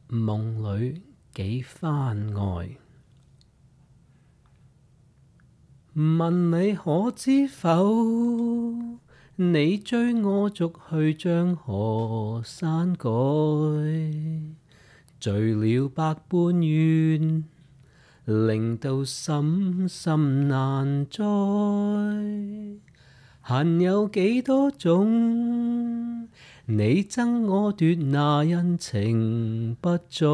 夢裏幾番愛。問你可知否？你追我逐去將河山改，聚了百般怨，令到心心難再。恨有幾多種？你爭我奪，那恩情不再。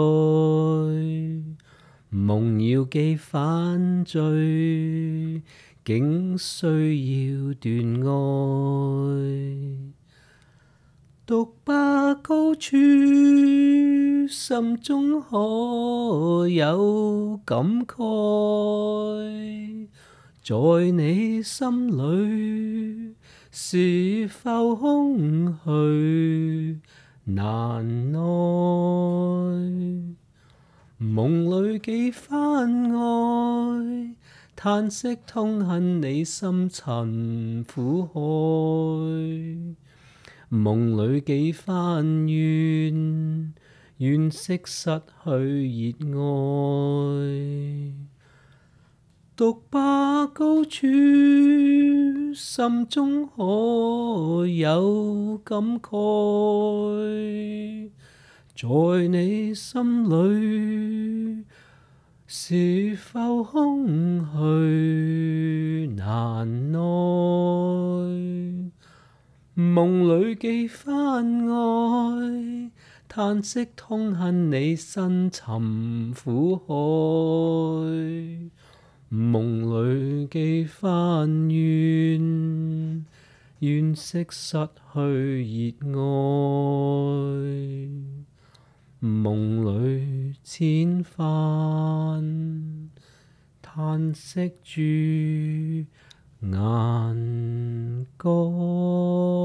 夢要記犯罪，竟需要斷愛。獨把高處，心中可有感慨？在你心裏，是否空虛難耐？夢裏幾番愛，嘆息痛恨你深沉苦海。夢裏幾番怨，惋惜失去熱愛。獨把高處，心中可有感慨？在你心裏，是否空虛難耐？夢裏幾番愛，嘆息痛恨你深沉苦海。夢裏幾番怨，惋惜失去熱愛。夢裏千番嘆息住眼角。